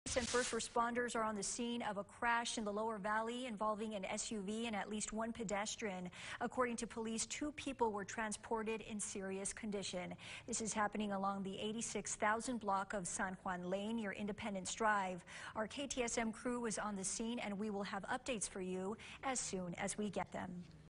And first responders are on the scene of a crash in the Lower Valley involving an SUV and at least one pedestrian. According to police, 2 people were transported in serious condition. This is happening along the 86,000 block of San Juan Lane near Independence Drive. Our KTSM crew was on the scene, and we will have updates for you as soon as we get them.